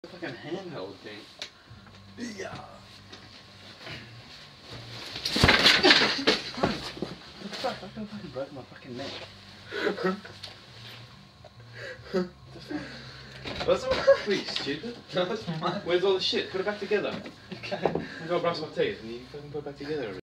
Fucking handheld thing. Yeah. What the fuck? I could have fucking broken my fucking neck. What's the matter? What are you, stupid? What's the matter? Where's all the shit? Put it back together. Okay. I'm gonna brush my teeth and you fucking put it back together every